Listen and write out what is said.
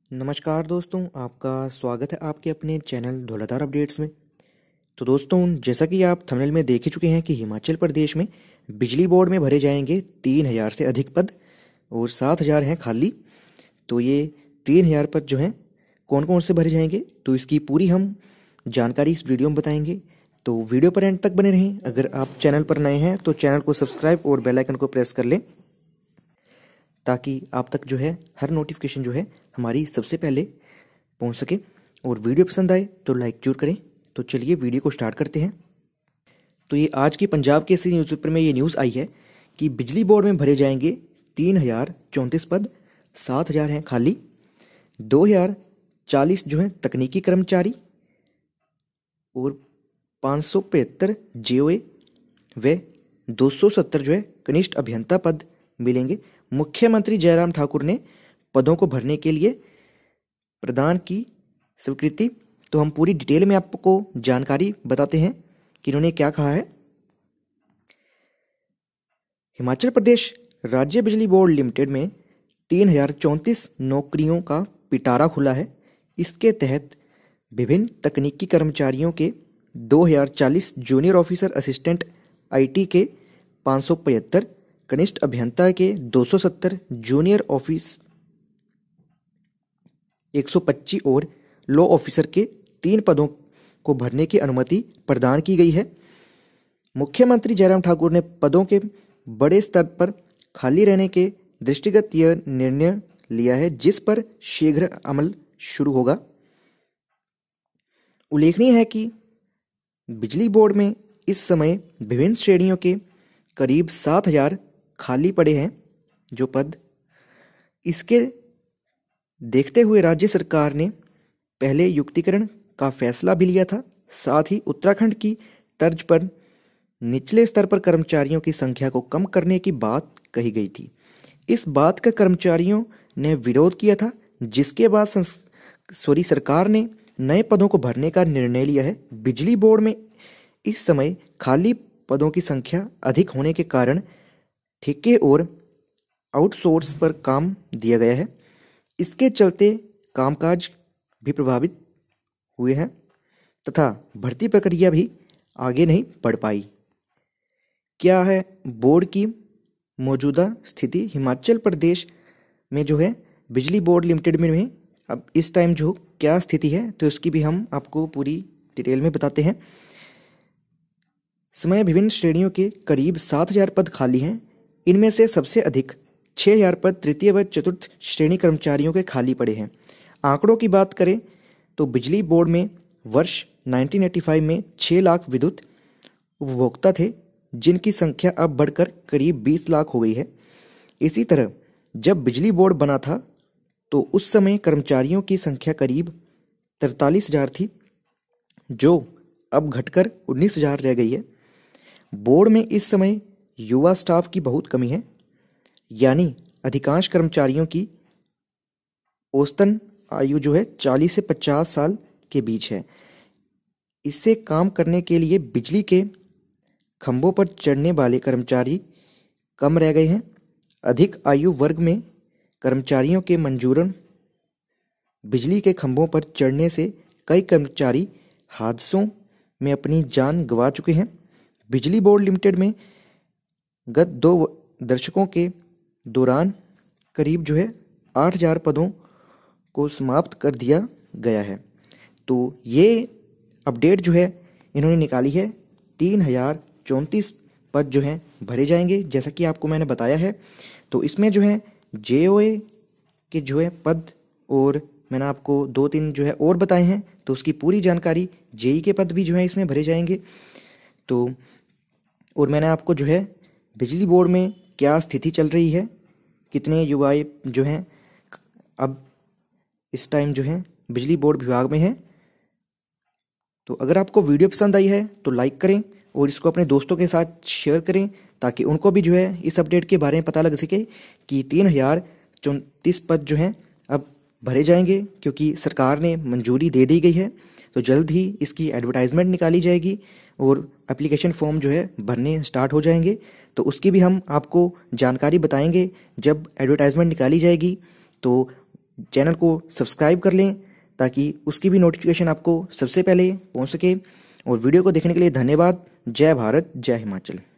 नमस्कार दोस्तों, आपका स्वागत है आपके अपने चैनल धौलाधार अपडेट्स में। तो दोस्तों, जैसा कि आप थंबनेल में देख ही चुके हैं कि हिमाचल प्रदेश में बिजली बोर्ड में भरे जाएंगे 3,000 से अधिक पद और 7,000 हैं खाली। तो ये 3,000 पद जो हैं कौन कौन से भरे जाएंगे, तो इसकी पूरी हम जानकारी इस वीडियो में बताएंगे। तो वीडियो पर एंड तक बने रहें। अगर आप चैनल पर नए हैं तो चैनल को सब्सक्राइब और बेल आइकन को प्रेस कर लें, ताकि आप तक जो है हर नोटिफिकेशन जो है हमारी सबसे पहले पहुंच सके। और वीडियो पसंद आए तो लाइक जरूर करें। तो चलिए वीडियो को स्टार्ट करते हैं। तो ये आज की पंजाब केसरी न्यूज़पेपर में ये न्यूज़ आई है कि बिजली बोर्ड में भरे जाएंगे 3,034 पद, 7,000 हैं खाली। 2,040 जो है तकनीकी कर्मचारी और 575 जेओए व 270 जो है कनिष्ठ अभियंता पद मिलेंगे। मुख्यमंत्री जयराम ठाकुर ने पदों को भरने के लिए प्रदान की स्वीकृति। तो हम पूरी डिटेल में आपको जानकारी बताते हैं कि इन्होंने क्या कहा है। हिमाचल प्रदेश राज्य बिजली बोर्ड लिमिटेड में 3,034 नौकरियों का पिटारा खुला है। इसके तहत विभिन्न तकनीकी कर्मचारियों के 2,040 जूनियर ऑफिसर असिस्टेंट आईटी के 575, कनिष्ठ अभियंता के 270, जूनियर ऑफिस 125 और लॉ ऑफिसर के 3 पदों को भरने की अनुमति प्रदान की गई है। मुख्यमंत्री जयराम ठाकुर ने पदों के बड़े स्तर पर खाली रहने के दृष्टिगत यह निर्णय लिया है, जिस पर शीघ्र अमल शुरू होगा। उल्लेखनीय है कि बिजली बोर्ड में इस समय विभिन्न श्रेणियों के करीब 7,000 खाली पड़े हैं जो पद। इसके देखते हुए राज्य सरकार ने पहले युक्तिकरण का फैसला भी लिया था। साथ ही उत्तराखंड की तर्ज पर निचले स्तर पर कर्मचारियों की संख्या को कम करने की बात कही गई थी। इस बात का कर्मचारियों ने विरोध किया था, जिसके बाद सरकार ने नए पदों को भरने का निर्णय लिया है। बिजली बोर्ड में इस समय खाली पदों की संख्या अधिक होने के कारण ठेके और आउटसोर्स पर काम दिया गया है। इसके चलते कामकाज भी प्रभावित हुए हैं तथा भर्ती प्रक्रिया भी आगे नहीं बढ़ पाई। क्या है बोर्ड की मौजूदा स्थिति? हिमाचल प्रदेश में जो है बिजली बोर्ड लिमिटेड में अब इस टाइम जो क्या स्थिति है, तो इसकी भी हम आपको पूरी डिटेल में बताते हैं। समय विभिन्न श्रेणियों के करीब 7,000 पद खाली हैं। इनमें से सबसे अधिक 6,000 पद तृतीय व चतुर्थ श्रेणी कर्मचारियों के खाली पड़े हैं। आंकड़ों की बात करें तो बिजली बोर्ड में वर्ष 1985 में 6 लाख विद्युत उपभोक्ता थे, जिनकी संख्या अब बढ़कर करीब 20 लाख हो गई है। इसी तरह जब बिजली बोर्ड बना था तो उस समय कर्मचारियों की संख्या करीब 43,000 थी, जो अब घटकर 19,000 रह गई है। बोर्ड में इस समय युवा स्टाफ की बहुत कमी है, यानी अधिकांश कर्मचारियों की औसतन आयु जो है 40 से 50 साल के बीच है। इससे काम करने के लिए बिजली के खंभों पर चढ़ने वाले कर्मचारी कम रह गए हैं। अधिक आयु वर्ग में कर्मचारियों के मंजूरन बिजली के खंभों पर चढ़ने से कई कर्मचारी हादसों में अपनी जान गंवा चुके हैं। बिजली बोर्ड लिमिटेड में गत 2 दशकों के दौरान करीब जो है 8,000 पदों को समाप्त कर दिया गया है। तो ये अपडेट जो है इन्होंने निकाली है। 3,034 पद जो हैं भरे जाएंगे, जैसा कि आपको मैंने बताया है। तो इसमें जो है जेओए के जो है पद, और मैंने आपको 2-3 जो है और बताए हैं, तो उसकी पूरी जानकारी। जेई के पद भी जो है इसमें भरे जाएंगे। तो और मैंने आपको जो है बिजली बोर्ड में क्या स्थिति चल रही है, कितने युवाएं जो हैं अब इस टाइम जो है बिजली बोर्ड विभाग में हैं। तो अगर आपको वीडियो पसंद आई है तो लाइक करें और इसको अपने दोस्तों के साथ शेयर करें, ताकि उनको भी जो है इस अपडेट के बारे में पता लग सके कि 3,034 पद जो हैं अब भरे जाएंगे, क्योंकि सरकार ने मंजूरी दे दी गई है। तो जल्द ही इसकी एडवर्टाइजमेंट निकाली जाएगी और एप्लीकेशन फॉर्म जो है भरने स्टार्ट हो जाएंगे। तो उसकी भी हम आपको जानकारी बताएंगे जब एडवर्टाइजमेंट निकाली जाएगी। तो चैनल को सब्सक्राइब कर लें ताकि उसकी भी नोटिफिकेशन आपको सबसे पहले पहुंच सके। और वीडियो को देखने के लिए धन्यवाद। जय भारत, जय हिमाचल।